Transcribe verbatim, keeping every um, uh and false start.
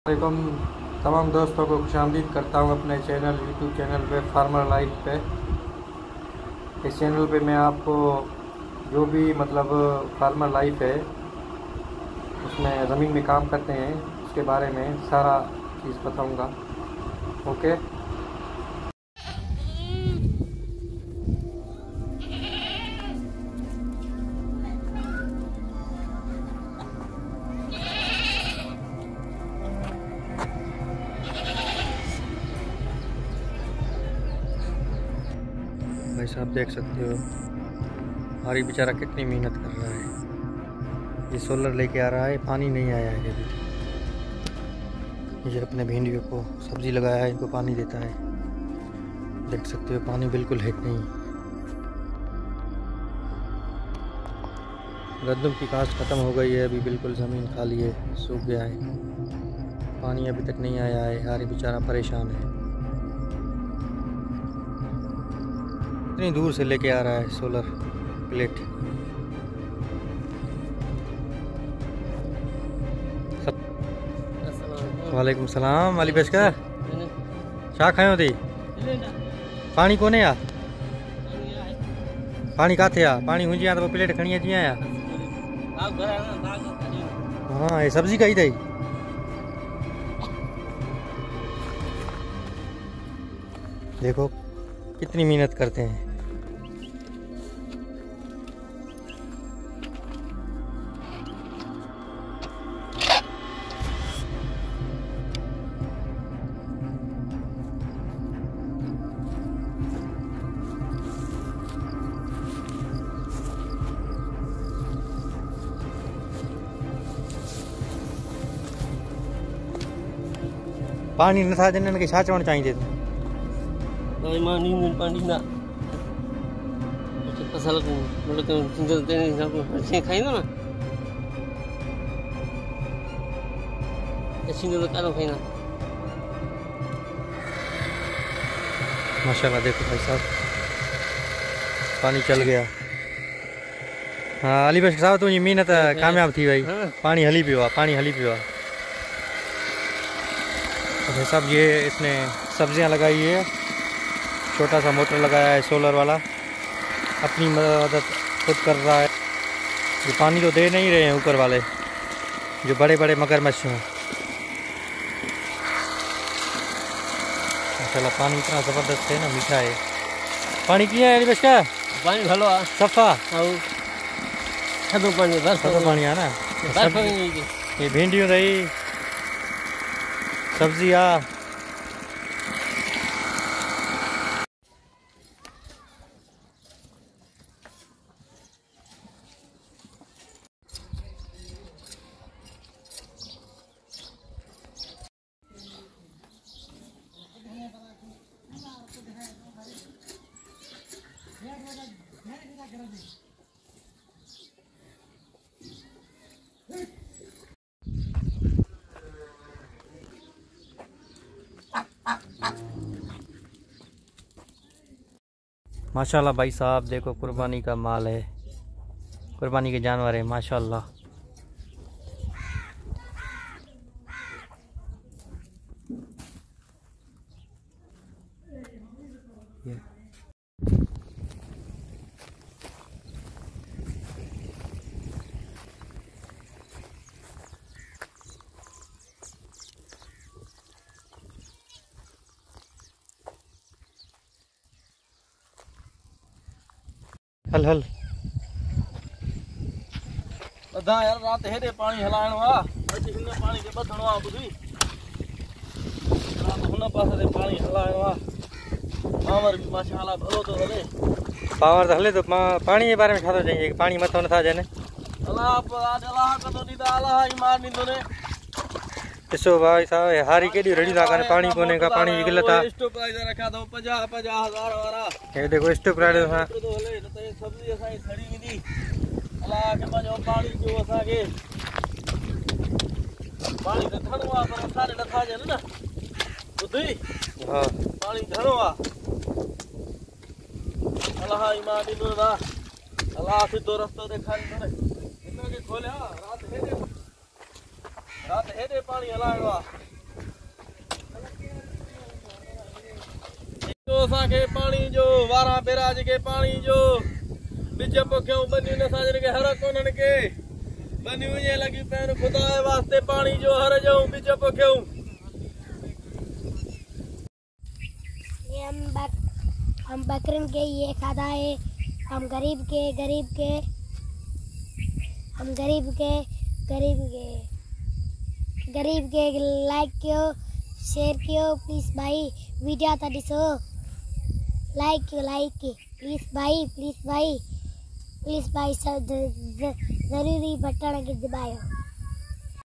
वालेकुम तमाम दोस्तों को खुशामदीद करता हूँ अपने चैनल यूट्यूब चैनल पे फार्मर लाइफ पे। इस चैनल पे मैं आपको जो भी मतलब फार्मर लाइफ है उसमें ज़मीन में काम करते हैं उसके बारे में सारा चीज़ बताऊँगा। ओके। भाई साहब देख सकते हो हमारी बेचारा कितनी मेहनत कर रहा है। ये सोलर लेके आ रहा है, पानी नहीं आया है अभी तक। ये अपने भिंडियों को सब्जी लगाया है, इनको पानी देता है। देख सकते हो पानी बिल्कुल है नहीं। गंदम की काश्त ख़त्म हो गई है, अभी बिल्कुल ज़मीन खाली है, सूख गया है, पानी अभी तक नहीं आया है। यार बेचारा परेशान है। इतनी दूर से लेके आ रहा है सोलर प्लेट। वालेकुम सलाम अली बेशकर छा खायो थी? पानी कोने आ? पानी काथे आ? पानी हुंजी आ तो प्लेट खणी अची आया। हाँ ये सब्जी कही थी। देखो कितनी मेहनत करते हैं। पानी न था जन के छा चवण चाहिए तू? भाई मां नींद पानी ना तो फसल को मतलब तो सिंगल देने सब अच्छे खाइना ना सिंगल का लो खाइना। माशाल्लाह देखो भाई साहब पानी चल गया। हाँ अली बेशकर साहब तुझी मेहनत कामयाब थी भाई। हाँ। पानी हली पियो पानी हली पियो। भाई साहब ये इसने सब्जियां लगाई है, छोटा सा मोटर लगाया है सोलर वाला, अपनी मदद खुद कर रहा है। ये पानी तो दे नहीं रहे हैं ऊपर वाले जो बड़े बड़े मगरमच्छ हैं। माशाल्लाह पानी इतना ज़बरदस्त है ना, मीठा है। पानी किया है अली बेशकर? पानी भलो आ सफ़ा और खदो पानी बस खदो पानी आ ना। ये भिंडियों रही सब्जी आ। माशाल्लाह भाई साहब देखो कुर्बानी का माल है, कुर्बानी के जानवर है माशाल्लाह। हल हल बधा यार रात हेरे पानी हलाणो आ अज हिन पानी के बधणो आ बुधी रात हुन पासे ते पानी हलाणो आ। पावर भी माशाल्लाह भलो तो हले पावर तो हले तो पानी के बारे में छा तो चाहिए कि पानी मथो न था जने अल्लाह पर आज अल्लाह का तो दीदा अल्लाह ही मार नी दोने। इसो भाई साहब हारी केडी रेडी ला करे पानी कोने का पानी की किल्लत आ। स्टॉक प्राइस रखा दो पचास पचास हजार वाला। ये देखो स्टॉक प्राइस हां तो हले तो सब्जी असाई खड़ी विदी अल्लाह के मजो पानी जो असा के पानी तो थणो आ पर सारे नथा जन ना बुधी। हां पानी थणो आ अल्लाह ही मार दी ना अल्लाह सीधो रास्ता दिखाई दे इन्ना के खोल्या रात हेदे रात हेदे पानी हलाणो आ। असांखे पाणी जो वारा बेराज के पाणी जो बिच पोखियूं बनियूं न साजन के हर कोनन के बनियूं ये लगी पैन खुदा वास्ते पानी जो हर जाऊं बिच पोखियूं। ये हम बक, हम बकरन के ये खादा है, हम गरीब के गरीब के हम गरीब के गरीब के गरीब के लाइक कियो शेयर कियो प्लीज भाई वीडियो था दिसो लाइक कियो लाइक की प्लीज भाई प्लीज भाई प्लीज भाई सब जरूरी बटन के दबायो।